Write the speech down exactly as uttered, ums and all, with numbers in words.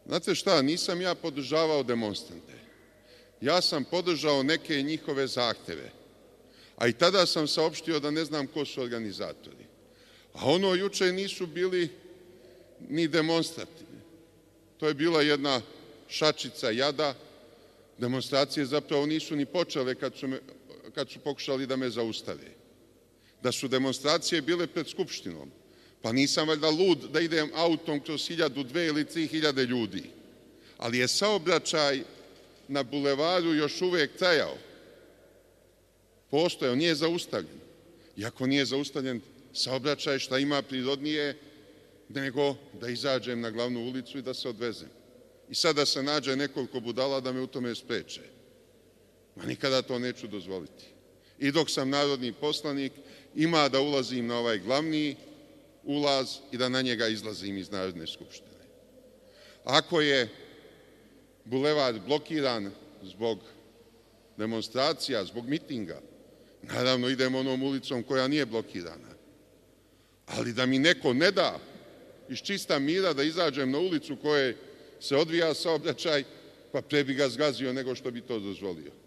Znate šta, nisam ja podržavao demonstrante. Ja sam podržao neke njihove zahteve, a i tada sam saopštio da ne znam ko su organizatori. A ono juče nisu bili ni demonstranti. To je bila jedna šačica jada. Demonstracije zapravo nisu ni počele kad su, me, kad su pokušali da me zaustave. Da su demonstracije bile pred Skupštinom, pa nisam valjda lud da idem autom kroz hiljadu, dve ili tri hiljade ljudi. Ali je saobraćaj na bulevaru još uvek trajao. Postojao, nije zaustavljen. Iako nije zaustavljen saobraćaj, šta ima prirodnije nego da izađem na glavnu ulicu i da se odvezem. I sada se nađe nekoliko budala da me u tome spreče. Ma nikada to neću dozvoliti. I dok sam narodni poslanik, ima da ulazim na ovaj glavni ulaz i da na njega izlazim iz Narodne skupštine. Ako je bulevar blokiran zbog demonstracija, zbog mitinga, naravno idem onom ulicom koja nije blokirana. Ali da mi neko ne da iz čista mira da izađem na ulicu koje se odvija saobraćaj, pa pre bi ga zgazio nego što bi to dozvolio.